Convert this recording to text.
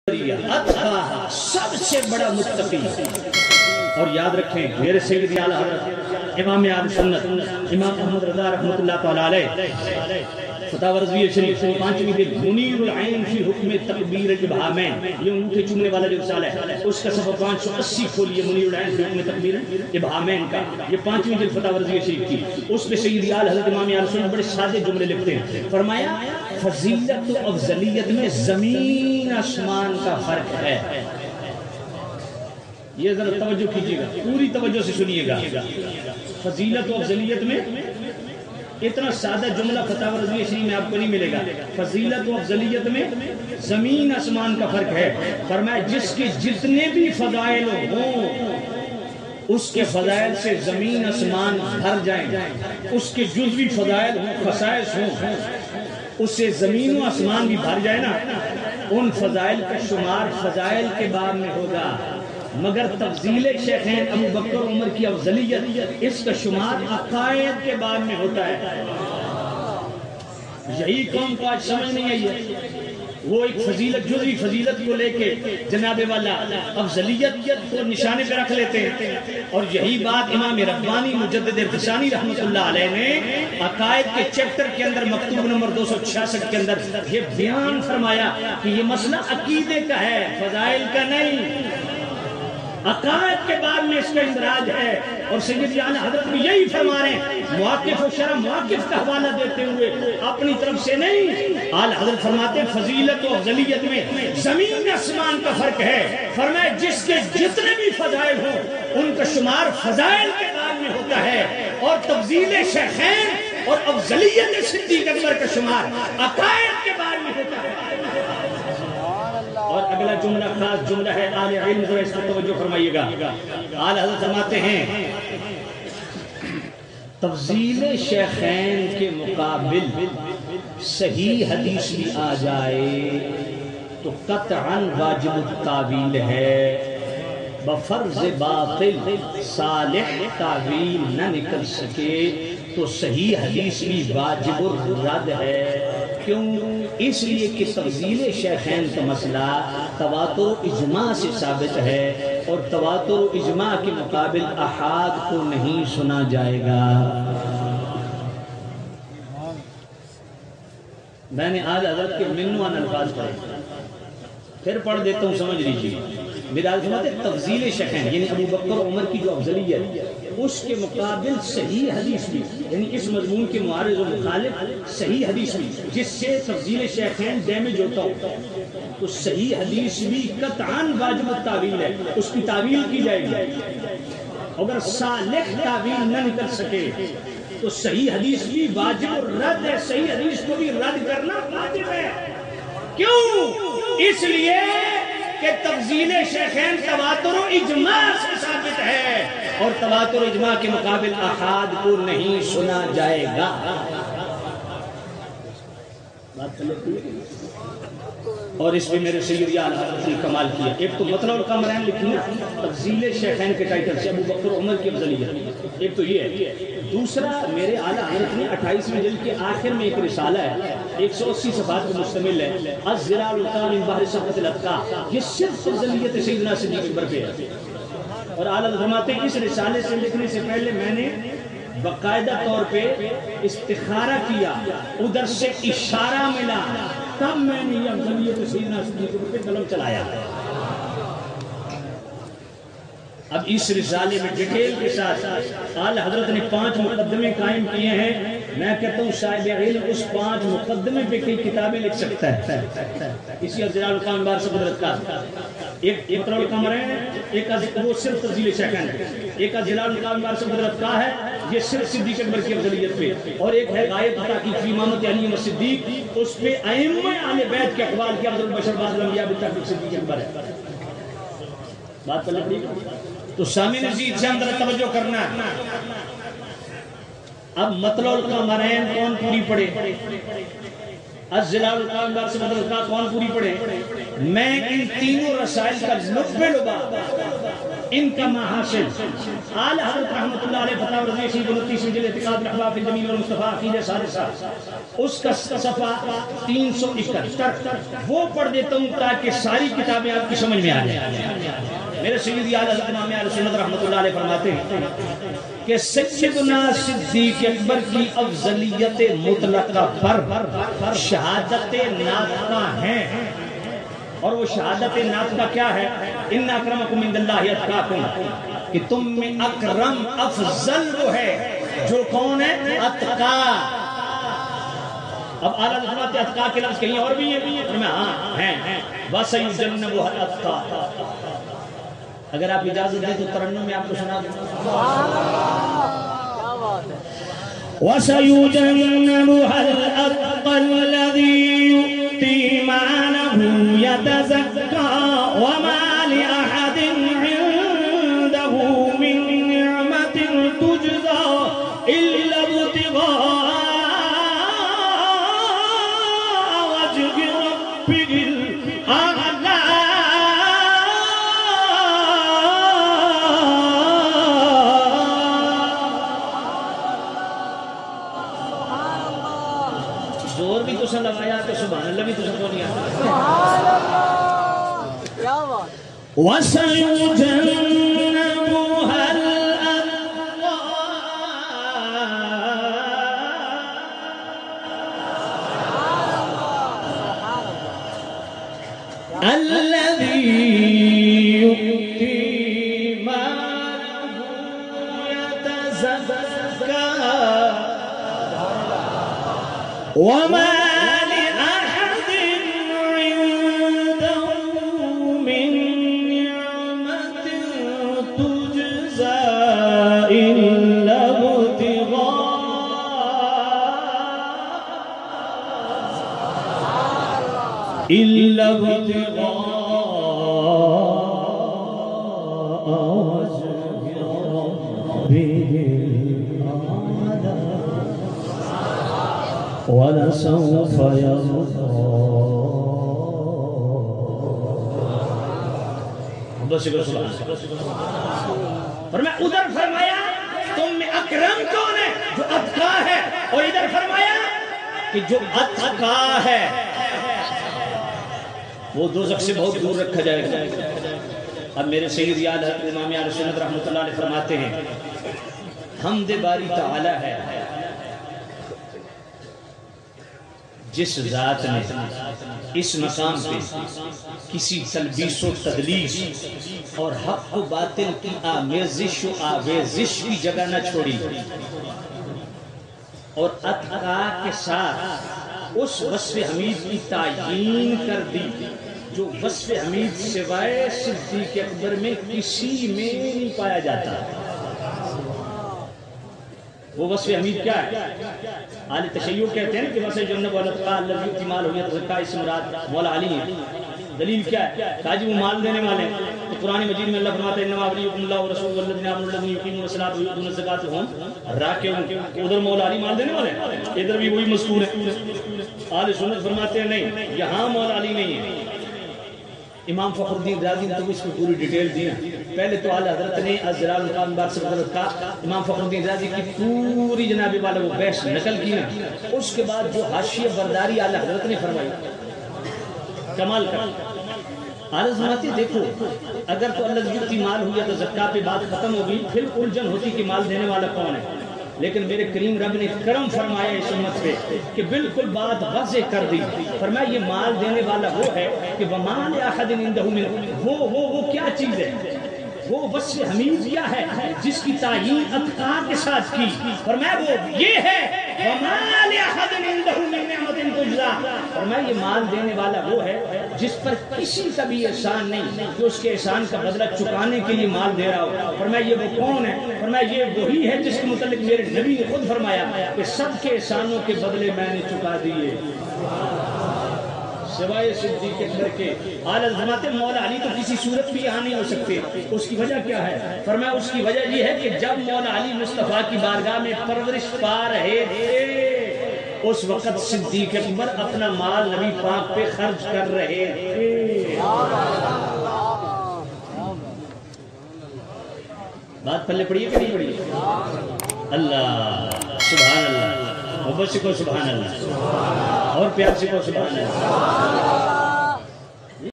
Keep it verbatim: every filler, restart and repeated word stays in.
سب سے بڑا متقی. اور یاد رکھیں میرے سیدی اعلیٰ حضرت امام اہل سنت امام احمد رضا رحمۃ اللہ تعالی علیہ فتاوی رضویہ شریف پانچویں دن منیر العین فی حکم تکبیر الابہامین، یہ ان کے چومنے والا جو رسالہ ہے اس کا صفحہ پانچ سو اسی کھولیے، منیر العین فی حکم تکبیر الابہامین کا، یہ پانچویں دن فتاوی رضویہ شریف کی. اس میں سیدی اعلیٰ حضرت امام اہل سنت بڑے سادے جملے لکھتے ہیں. فرمایا فضیلت و افضلیت میں زمین آسمان کا فرق ہے. یہ ذرا توجہ کیجیے گا، پوری توجہ سے سنیے گا. فضیلت و افضلیت میں اتنا سادہ جملہ فتاوی رضویہ شریف میں آپ کو نہیں ملے گا. فضیلت و افضلیت میں زمین آسمان کا فرق ہے. فرمایا جس کے جتنے بھی فضائل ہوں اس کے فضائل سے زمین آسمان بھر جائیں، اس کے جزوی فضائل ہوں خصائص ہوں اس سے زمین و آسمان بھی بھر جائے نا، ان فضائل کا شمار فضائل کے باب میں ہوگا، مگر تفضیل شیخین ابو بکر و عمر کی افضلیت اس کا شمار عقائد کے باب میں ہوتا ہے. یہی قوم کو آج سمجھ نہیں آئی ہے. وہ ایک فضیلت جزوی فضیلت کو لے کے جناب والا افضلیت کو نشانے پہ رکھ لیتے ہیں. اور یہی بات امام ربانی مجدد ارتشانی رحمۃ اللہ علیہ نے عقائد کے چیپٹر کے اندر مکتوب نمبر دو سو چھیاسٹھ کے اندر یہ بیان فرمایا کہ یہ مسئلہ عقیدے کا ہے، فضائل کا نہیں. عقائد کے بعد میں اس کا اندراج ہے. اور سیدی اعلیٰ حضرت بھی یہی فرما رہے ہیں، مواقف و شرح مواقف کا حوالہ دیتے ہوئے اپنی طرف سے نہیں. اعلیٰ حضرت فرماتے ہیں فضیلت و افضلیت میں زمین آسمان کا فرق ہے. فرمایا جس کے جتنے بھی فضائل ہوں ان کا شمار فضائل کے بعد میں ہوتا ہے، اور تفضیل شیخین اور افضلیت صدیق اکبر کا شمار عقائد کے بعد میں ہوتا ہے. اور اگلا جملہ خاص جملہ ہے، اہل علم ذرا اس پر توجہ فرمائیے گا. اعلیٰ حضرت فرماتے ہیں تفضیل شیخین کے مقابل صحیح حدیث بھی آ جائے تو قطعاً واجب التاویل ہے، بفرض باطل صالح تعویل نہ نکل سکے تو صحیح حدیث بھی واجب الرد ہے. کیوں؟ اس لیے کہ تفضیل شیخین کا مسئلہ تواتر اجماع سے ثابت ہے، اور تواتر اجماع کے مقابل احاد کو نہیں سنا جائے گا. میں نے آل حضرت کے منوان الفاظ پڑھے، پھر پڑھ دیتا ہوں سمجھ لیجیے. میرا فرماتے ہیں تفضیل شیخین یعنی ابو بکر عمر کی جو افضلیت اس کے مقابل صحیح حدیث بھی، یعنی اس مضمون کے معارض و مخالف صحیح حدیث بھی جس سے تفضیل شیخین ڈیمیج ہوتا ہوتا تو صحیح حدیث بھی قطعاً واجب التاویل ہے، اس کی تعویل کی جائے گی. اگر صالح تعویل نہ نکل سکے تو صحیح حدیث بھی واجب الرد ہے. صحیح حدیث کو بھی رد کرنا واجب ہے. کیوں؟ اس لیے کہ تفضیل شیخین تواتر و اجماع سے ثابت ہے، اور تواتر و اجماع کے مقابل احاد کو نہیں سنا جائے گا. اور اس میں میرے سیدی اعلیٰ حضرت نے کمال کیا. ایک تو مطلع القمرین لکھی نا تفضیل شیخین کے ٹائٹل سے ابو بکر عمر کی افضلیت، ایک تو یہ ہے. دوسرا میرے اعلیٰ حضرت نے اٹھائیسویں جلد کے آخر میں ایک رسالہ ہے ایک سو اسی صفحات پر مشتمل ہے، الزراع القام من بحر صفحۃ الاتقاء، یہ صرف افضلیت سیدنا صدیق اکبر پہ ہے. اور اعلیٰ حضرت فرماتے ہیں اس رسالے سے لکھنے سے پہلے میں نے باقاعدہ طور پہ استخارہ کیا، ادھر سے اشارہ ملا، تب میں نے یہ افضلیت سیدنا صدیق اکبر پہ قلم چلایا. اب اس رسالے میں ڈیٹیل کے ساتھ اعلیٰ حضرت نے پانچ مقدمے قائم کیے ہیں. میں کہتا ہوں صاحب علم اس پانچ مقدمے پہ کئی کتابیں لکھ سکتا ہے. اسی الزراع القام بار سے قدرت کا ایک مطلع القمرین، ایک وہ صرف تفضیل شیخین ہے، ایک الزراع القام بار سے قدرت کا ہے یہ صرف صدیق اکبر کی افضلیت پہ، اور ایک ہے غائب تحقیق فی امامت علی و صدیق، اس پہ ائمہ اہل بیت کے اقوال کے افضل البشر بعد الانبیاء بالتحقیق صدیق اکبر ہے. بات پلٹ دی. تو سامعین عزیز سے اندر توجہ کرنا ہے. اب مطلع القمرین کون پوری پڑھے، الزراع القام بار سے مطلع کون پوری پڑھے؟ میں ان تینوں رسائل کا لب لبا ان کا محاصل آل حضرت رحمۃ اللہ علیہ فتح رضی شیخ انتیس جلد اعتقاد الاحباب فی الجمیل والمصطفیٰ عقیدہ ثالثہ اس کا صفحہ تین سو اکہتر وہ پڑھ دیتا ہوں تاکہ ساری کتابیں آپ کی سمجھ میں آ جائیں. میرے سیدی اعلی حضرت امام اہل سنت رحمۃ اللہ علیہ فرماتے ہیں کہ سیدنا صدیق اکبر کی افضلیت مطلقہ پر شہادت ناطقہ ہیں. اور وہ شہادت ناطقہ کیا ہے؟ ان اکرمکم عند اللہ اتقاکم، کہ تم میں اکرم افضل وہ ہے جو کون ہے؟ اتقا. اب اعلیٰ حضرت اتقا کے لفظ کہیں اور بھی ہیں میں ہاں ہیں وَسَيُجَنَّبُهَا الْأَتْقَى. اگر آپ اجازت دیں تو ترنم میں آپ کو سنا دوں. وَسَيُجَنَّبُهَا الْأَتْقَى الَّذِي يُؤْتِي مَالَهُ يَتَزَكَّى وَمَا لِأَحَدٍ عِندَهُ مِن نِّعْمَةٍ تُجْزَى إِلَّا ابْتِغَاءَ وَجْهِ رَبِّهِ الْأَعْلَى. زور بھی تو لگایا تو سبحان اللہ بھی تو سب کو نہیں آتا. وَسَيُجَنَّبُهَا الْأَتْقَى الَّذِي يُؤْتِي مَالَهُ يَتَزَكَّى وَمَا لِأَحَدٍ عِندَهُ مِن نِّعْمَةٍ تُجْزَى إِلَّا ابْتِغَاءَ إِلَّا ابْتِغَاءَ وَجْهِ رَبِّهِ الْأَعْلَى وَلَسَوْفَ يَرْضَى. فرمایا ادھر فرمایا تم میں اکرم کون ہے؟ جو اتقا ہے. اور ادھر فرمایا کہ جو اتقا ہے وہ دوزخ سے بہت دور رکھا جائے گا. اب میرے سید یاد ہے امام اہل سنت رحمۃ اللہ علیہ فرماتے ہیں حمد باری تعالی ہے جس ذات نے اس مقام پہ کسی تلبیس و تدلیس اور حق و باطل کی آمیزش و آویزش کی جگہ نہ چھوڑی اور اتقا کے ساتھ اس وصف حمید کی تعیین کر دی جو وصف حمید سوائے صدیق اکبر میں کسی میں نہیں پایا جاتا. وہ وصف حمید کیا ہے؟ اہل تشیع کہتے ہیں کہ وصف جنب والاتقاء الذی یؤتی مالہ یتزکیٰ اس مراد مولا علی ہیں. دلیل کیا ہے؟ کہا جی وہ مال دینے والے ہیں. تو قرآن مجید میں اللہ فرماتا ہے انما ولیکم اللہ ورسولہ والذین آمنوا الذین یقیمون الصلاۃ ویؤتون الزکاۃ وهم راکعون. ادھر مولا علی مال دینے والے ہیں، ادھر بھی وہی مذکور ہے. اہل سنت فرماتے ہیں نہیں، یہاں مولا علی نہیں ہے. امام فخر الدین رازی نے تو اس کو پوری ڈیٹیل دی. پہلے تو اعلیٰ حضرت نے ازرال مقام بار سے حضرت کا امام فخر الدین رازی کی پوری جناب والا وہ بحث نقل کی نا. اس کے بعد جو حاشیہ برداری اعلیٰ حضرت نے فرمائی کمال کر. اعلیٰ حضرت دیکھو اگر تو اللہ یؤتی مال ہوا تو زکاة پہ بات ختم ہوگی، پھر الجھن ہوتی کہ مال دینے والا کون ہے. لیکن میرے کریم رب نے کرم فرمایا اس امت پہ کہ بالکل بات واضح کر دی. فرمایا یہ مال دینے والا وہ ہے کہ وَمَا لِأَحَدٍ عِندَهُ مِنْ وہ وہ وہ کیا چیز ہے؟ وہ وصف حمید کیا ہے جس کی تعیین اتقا کے ساتھ کی. فرمایا وہ یہ ہے وَمَا لِأَحَدٍ عِندَهُ مِنْ نِعْمَةٍ تُجْزَى. فرمایا یہ مال دینے والا وہ ہے جس پر کسی کا بھی احسان نہیں کہ اس کے احسان کا بدلہ چکانے کے لیے مال دے رہا ہو. فرمایا یہ وہ کون ہے؟ فرمایا یہ وہی ہے جس کے متعلق میرے نبی نے خود فرمایا کہ سب کے احسانوں کے بدلے میں نے چکا دیے سوائے صدیق اکبر کے. اعلیٰ حضرت مولا علی تو کسی صورت بھی یہاں نہیں ہو سکتے. اس کی وجہ کیا ہے؟ فرمایا اس کی وجہ یہ ہے کہ جب مولا علی مصطفیٰ کی بارگاہ میں پرورش پا رہے تھے اس وقت صدیق اکبر اپنا مال نبی پاک پہ خرچ کر رہے تھے. ہاتھ پلے پڑیے کہ نہیں پڑیے؟ اللہ سبحان اللہ، محبت سے کو سبحان اللہ، اور پیار سے کو سبحان اللہ۔